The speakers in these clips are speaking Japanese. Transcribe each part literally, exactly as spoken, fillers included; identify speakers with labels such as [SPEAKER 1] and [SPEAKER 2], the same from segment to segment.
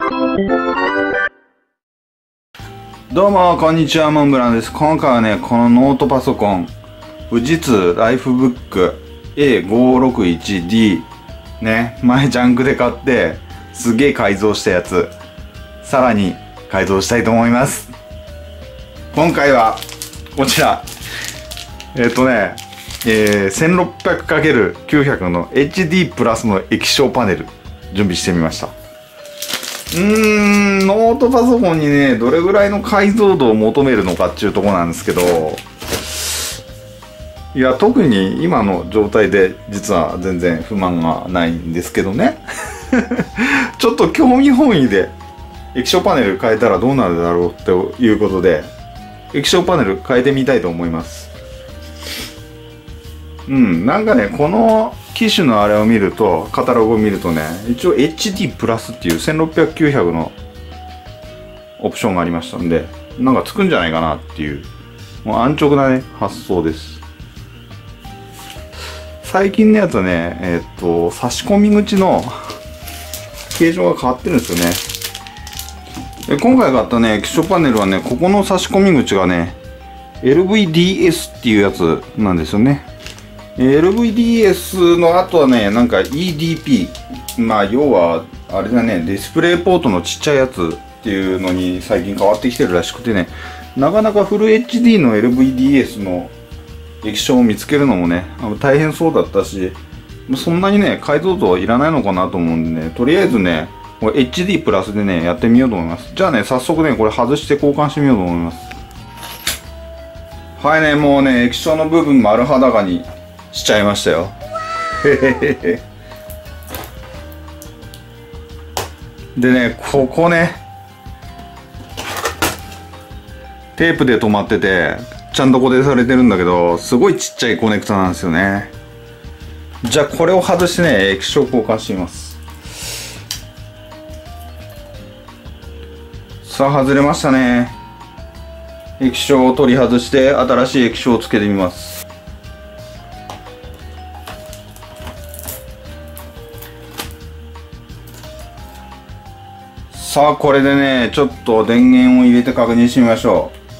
[SPEAKER 1] どうもこんにちは、モンブランです。今回はね、このノートパソコン富士通ライフブック エーごーろくいちディー ね、前ジャンクで買ってすげえ改造したやつ、さらに改造したいと思います。今回はこちらえっとね、えー、せんろっぴゃくかけるきゅうひゃく の エイチディー プラスの液晶パネル準備してみました。うーん、ノートパソコンにね、どれぐらいの解像度を求めるのかっていうところなんですけど、いや、特に今の状態で実は全然不満がないんですけどね。ちょっと興味本位で液晶パネル変えたらどうなるだろうということで、液晶パネル変えてみたいと思います。うん、なんかね、この機種のあれを見ると、カタログを見るとね、一応 エイチディー プラスっていうせんろっぴゃく、きゅうひゃくのオプションがありましたんで、なんかつくんじゃないかなっていう、もう安直なね、発想です。最近のやつはね、えっと、差し込み口の形状が変わってるんですよね。で、今回買ったね、液晶パネルはね、ここの差し込み口がね、エルブイディーエス っていうやつなんですよね。エルブイディーエス の後はね、なんか イーディーピー。まあ、要は、あれだね、ディスプレイポートのちっちゃいやつっていうのに最近変わってきてるらしくてね、なかなかフル エイチディー の エルブイディーエス の液晶を見つけるのもね、大変そうだったし、そんなにね、解像度はいらないのかなと思うんでね、とりあえずね、これ エイチディー プラスでね、やってみようと思います。じゃあね、早速ね、これ外して交換してみようと思います。はいね、もうね、液晶の部分丸裸にしちゃいましたよ。へへへへ。でね、ここね、テープで止まってて、ちゃんと固定されてるんだけど、すごいちっちゃいコネクタなんですよね。じゃあこれを外してね、液晶交換してみます。さあ、外れましたね。液晶を取り外して、新しい液晶をつけてみます。さあ、これでね、ちょっと電源を入れて確認してみましょう。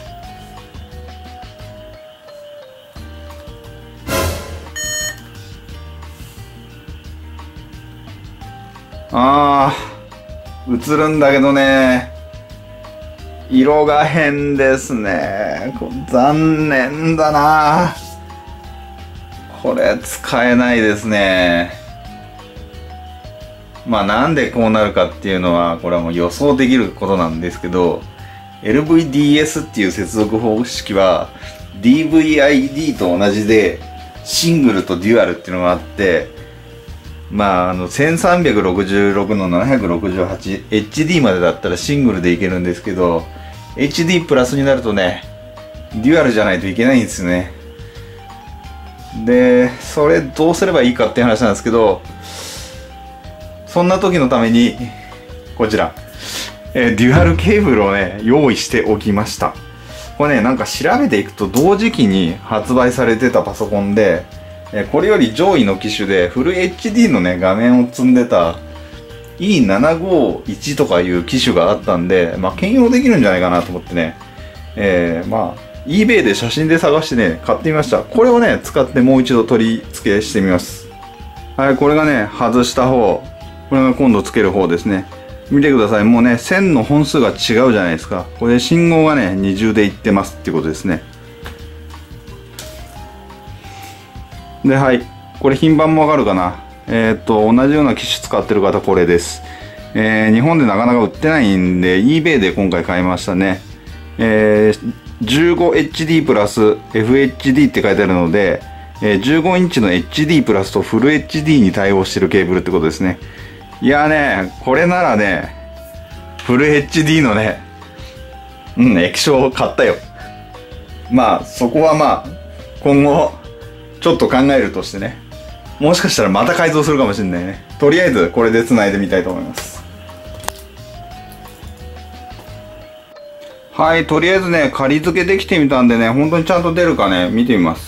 [SPEAKER 1] あー、映るんだけどね、色が変ですね。残念だな。これ使えないですね。まあなんでこうなるかっていうのは、これはもう予想できることなんですけど、エルブイディーエス っていう接続方式は ディーブイアイディー と同じで、シングルとデュアルっていうのがあって、まああのせんさんびゃくろくじゅうろくのななひゃくろくじゅうはちエイチディー までだったらシングルでいけるんですけど、エイチディー プラスになるとね、デュアルじゃないといけないんですよね。で、それどうすればいいかっていう話なんですけど、そんな時のためにこちら、えー、デュアルケーブルをね用意しておきました。これね、なんか調べていくと同時期に発売されてたパソコンで、えー、これより上位の機種でフル エイチディー のね画面を積んでた イーななごーいち とかいう機種があったんで、まあ兼用できるんじゃないかなと思ってね、えー、まあ eBay で写真で探してね買ってみました。これをね使ってもう一度取り付けしてみます。はい、これがね外した方、これが今度つける方ですね。見てください。もうね、線の本数が違うじゃないですか。これ信号がね、二重でいってますっていうことですね。で、はい。これ品番もわかるかな。えー、っと、同じような機種使ってる方、これです。えー、日本でなかなか売ってないんで、eBay で今回買いましたね。えー、じゅうごエイチディー プラス エフエイチディー って書いてあるので、えー、じゅうごインチの エイチディー プラスとフル エイチディー に対応してるケーブルってことですね。いやーね、これならね、フル エイチディー のね、うん、液晶を買ったよ。まあ、そこはまあ、今後、ちょっと考えるとしてね、もしかしたらまた改造するかもしれないね。とりあえず、これで繋いでみたいと思います。はい、とりあえずね、仮付けできてみたんでね、本当にちゃんと出るかね、見てみます。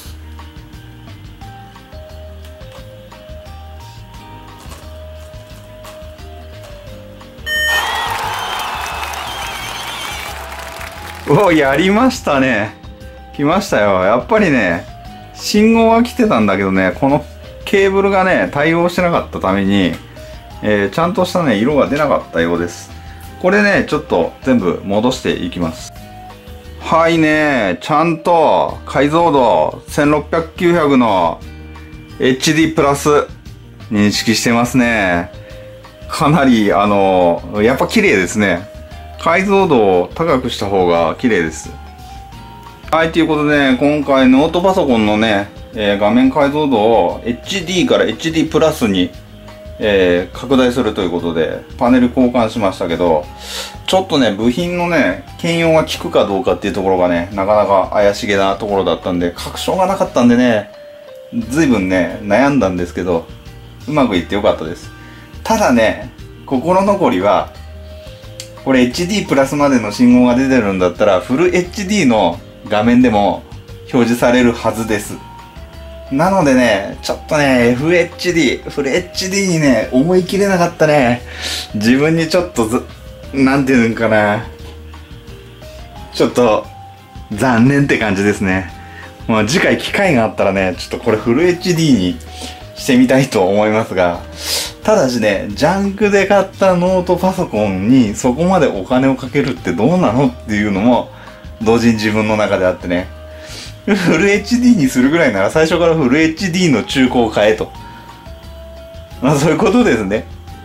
[SPEAKER 1] お、やりましたね。来ましたよ。やっぱりね、信号は来てたんだけどね、このケーブルがね、対応してなかったために、えー、ちゃんとしたね、色が出なかったようです。これね、ちょっと全部戻していきます。はいね、ちゃんと解像度せんろっぴゃく、きゅうひゃくの エイチディー プラス認識してますね。かなり、あの、やっぱ綺麗ですね。解像度を高くした方が綺麗です。はい、ということで、ね、今回ノートパソコンのね、えー、画面解像度を エイチディー から エイチディー プラスに、えー、拡大するということで、パネル交換しましたけど、ちょっとね、部品のね、兼用が効くかどうかっていうところがね、なかなか怪しげなところだったんで、確証がなかったんでね、随分ね、悩んだんですけど、うまくいってよかったです。ただね、心残りは、これ エイチディー プラスまでの信号が出てるんだったら、フル エイチディー の画面でも表示されるはずです。なのでね、ちょっとね、エフエイチディー、フル エイチディー にね、思い切れなかったね。自分にちょっとず、なんていうんかな。ちょっと、残念って感じですね。まあ次回機会があったらね、ちょっとこれフル エイチディー にしてみたいと思いますが、ただしね、ジャンクで買ったノートパソコンにそこまでお金をかけるってどうなのっていうのも、同時に自分の中であってね。フル エイチディー にするぐらいなら最初からフル エイチディー の中古を買えと。まあそういうことですね。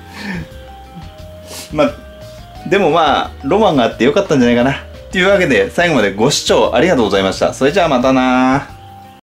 [SPEAKER 1] まあ、でもまあ、ロマンがあってよかったんじゃないかな。というわけで最後までご視聴ありがとうございました。それじゃあまたなー。